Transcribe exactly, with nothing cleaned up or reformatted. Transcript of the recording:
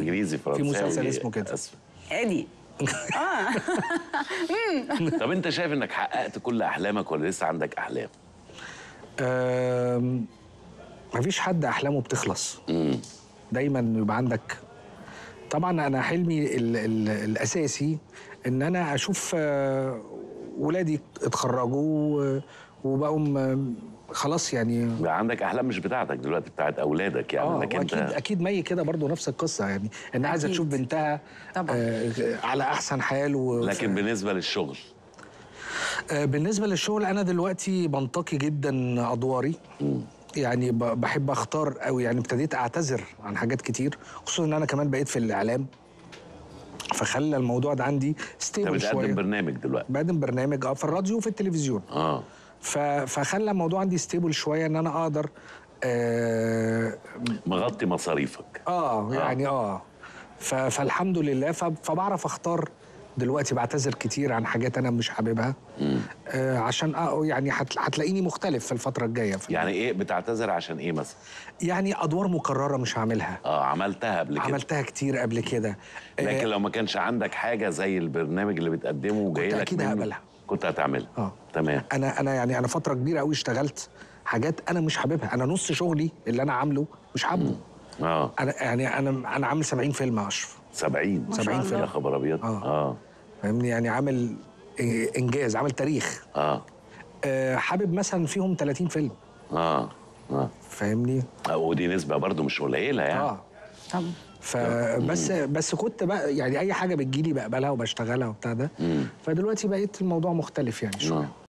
انجليزي فرنساوي. في مسلسل اسمه كده ادي. اه طب انت شايف انك حققت كل احلامك ولا لسه عندك احلام؟ أه مفيش حد احلامه بتخلص. امم دايما يبقى عندك. طبعا انا حلمي ال ال الاساسي ان انا اشوف أه ولادي اتخرجوا وبقوا خلاص يعني. بقى عندك احلام مش بتاعتك دلوقتي، بتاعت اولادك يعني. اه انك انت اكيد اكيد مي كده برضو نفس القصه يعني، ان عايزه تشوف بنتها طبعا آه على احسن حال و... لكن بالنسبه للشغل؟ آه بالنسبه للشغل انا دلوقتي بنتقي جدا ادواري. مم. يعني بحب اختار قوي، يعني ابتديت اعتذر عن حاجات كتير، خصوصا ان انا كمان بقيت في الاعلام، فخلى الموضوع ده عندي ستيبل شويه. انت بتقدم برنامج دلوقتي؟ بقدم برنامج اه في الراديو وفي التلفزيون. اه فخلى الموضوع عندي ستيبل شويه، ان انا اقدر آه مغطي مصاريفك. اه يعني اه فالحمد لله. فبعرف اختار دلوقتي، بعتذر كتير عن حاجات انا مش حاببها. آه عشان اه يعني هتلاقيني مختلف في الفتره الجايه. يعني ايه بتعتذر عشان ايه مثلا؟ يعني ادوار مكرره مش هعملها. اه عملتها قبل كده؟ عملتها كتير قبل كده. لكن لو ما كانش عندك حاجه زي البرنامج اللي بتقدمه وجاي لك اكيد هقبلها. كنت هتعملها؟ اه تمام. انا انا يعني انا فتره كبيره قوي اشتغلت حاجات انا مش حاببها. انا نص شغلي اللي انا عامله مش حابه. اه انا يعني انا انا عامل سبعين فيلم يا اشرف. سبعين؟ سبعين فيلم. يا خبر ابيض. اه, آه. فاهمني، يعني عامل انجاز، عامل تاريخ. اه, آه حابب مثلا فيهم ثلاثين فيلم. اه اه فاهمني. آه ودي نسبه برضو مش قليله يعني. اه طبعا. فبس بس كنت بقى يعني اي حاجه بتجيلي بقبلها وبشتغلها وبتاع ده. فدلوقتي بقيت الموضوع مختلف يعني شويه.